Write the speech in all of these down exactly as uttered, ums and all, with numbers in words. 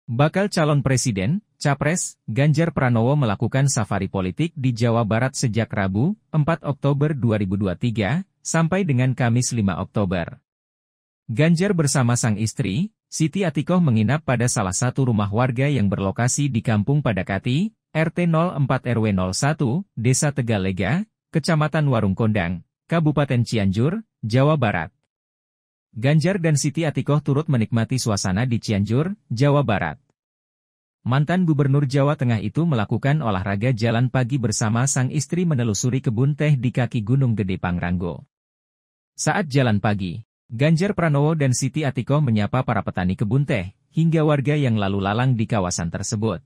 Bakal calon presiden, Capres, Ganjar Pranowo melakukan safari politik di Jawa Barat sejak Rabu, empat Oktober dua ribu dua puluh tiga, sampai dengan Kamis lima Oktober. Ganjar bersama sang istri, Siti Atikoh menginap pada salah satu rumah warga yang berlokasi di Kampung Padakati, R T nol empat R W nol satu, Desa Tegalega, Kecamatan Warung Kondang, Kabupaten Cianjur, Jawa Barat. Ganjar dan Siti Atikoh turut menikmati suasana di Cianjur, Jawa Barat. Mantan Gubernur Jawa Tengah itu melakukan olahraga jalan pagi bersama sang istri menelusuri kebun teh di kaki Gunung Gede Pangrango. Saat jalan pagi, Ganjar Pranowo dan Siti Atikoh menyapa para petani kebun teh, hingga warga yang lalu lalang di kawasan tersebut.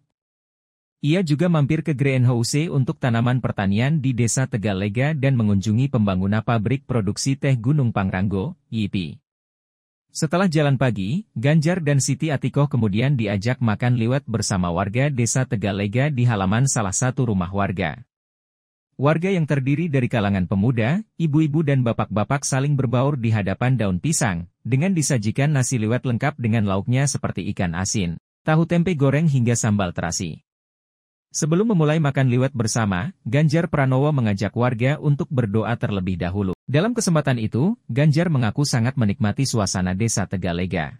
Ia juga mampir ke greenhouse untuk tanaman pertanian di Desa Tegalega dan mengunjungi pembangunan pabrik produksi teh Gunung Pangrango, Y I P I. Setelah jalan pagi, Ganjar dan Siti Atikoh kemudian diajak makan liwet bersama warga Desa Tegalega di halaman salah satu rumah warga. Warga yang terdiri dari kalangan pemuda, ibu-ibu dan bapak-bapak saling berbaur di hadapan daun pisang, dengan disajikan nasi liwet lengkap dengan lauknya seperti ikan asin, tahu tempe goreng hingga sambal terasi. Sebelum memulai makan liwet bersama, Ganjar Pranowo mengajak warga untuk berdoa terlebih dahulu. Dalam kesempatan itu, Ganjar mengaku sangat menikmati suasana Desa Tegalega.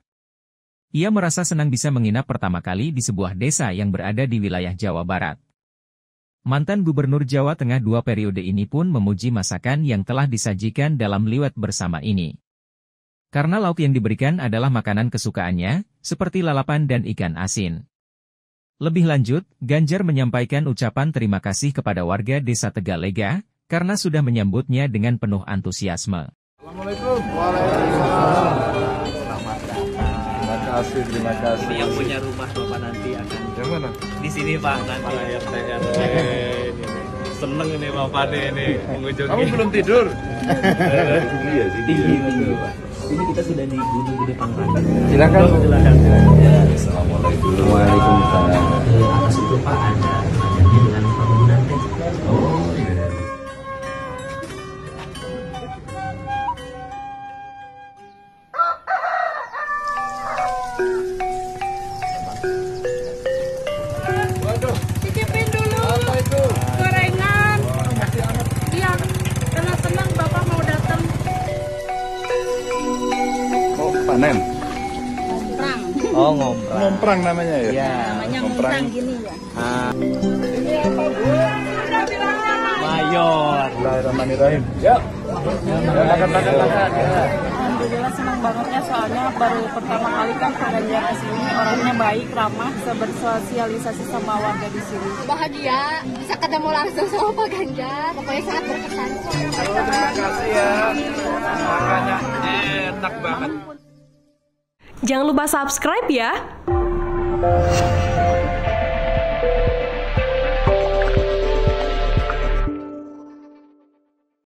Ia merasa senang bisa menginap pertama kali di sebuah desa yang berada di wilayah Jawa Barat. Mantan Gubernur Jawa Tengah dua periode ini pun memuji masakan yang telah disajikan dalam liwet bersama ini. Karena lauk yang diberikan adalah makanan kesukaannya, seperti lalapan dan ikan asin. Lebih lanjut, Ganjar menyampaikan ucapan terima kasih kepada warga Desa Tegalega, karena sudah menyambutnya dengan penuh antusiasme. Assalamualaikum. Waalaikumsalam. Selamat datang. Terima kasih, terima kasih. Ini yang punya rumah Bapak nanti akan. Yang mana? Di sini Pak, nanti. Ayah saya. Seneng ini Bapak nih, ini mengunjungi. Kamu belum tidur? Iya sih. Tinggi betul Pak. Ini kita sudah di Gunung Gede Pangrango. Silakan. Oh, silakan. Ya. Assalamualaikum. Waalaikumsalam. Atas itu Pak ada adanya dengan perkebunan teh. Oh iya. Cicipin dulu. Apa itu? Gorengan. Iya, karena senang Bapak mau datang. Oh, panen. Ngomprang. Oh, ngomprang. Ngomprang namanya ya? Ya. Namanya ngomprang gini ya. Ah, Ini apa, Bu? mayor. Bismillahirrahmanirrahim. Yuk. Makan, makan, makan. Ya. Alhamdulillah senang bangetnya soalnya baru pertama kali kan Pak Ganjar kesini, orangnya baik, ramah, bisa bersosialisasi sama warga di sini. Bahagia bisa ketemu langsung sama Pak Ganjar, pokoknya sangat berkesan. Terima kasih ya. Makanya enak banget. Jangan lupa subscribe ya.